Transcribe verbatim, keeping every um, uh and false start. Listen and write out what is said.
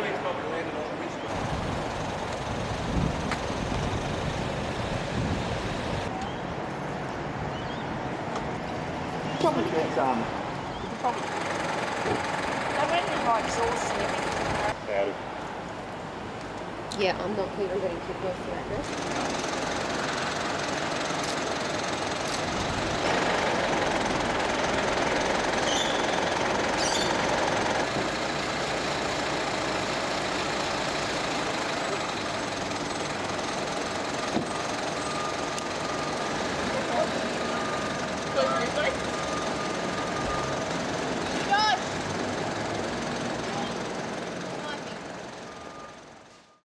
Queen's probably landed on the windscreen. Probably get um. I went with my exhaust and everything. Out of Yeah, I'm not keen on getting too close to that now.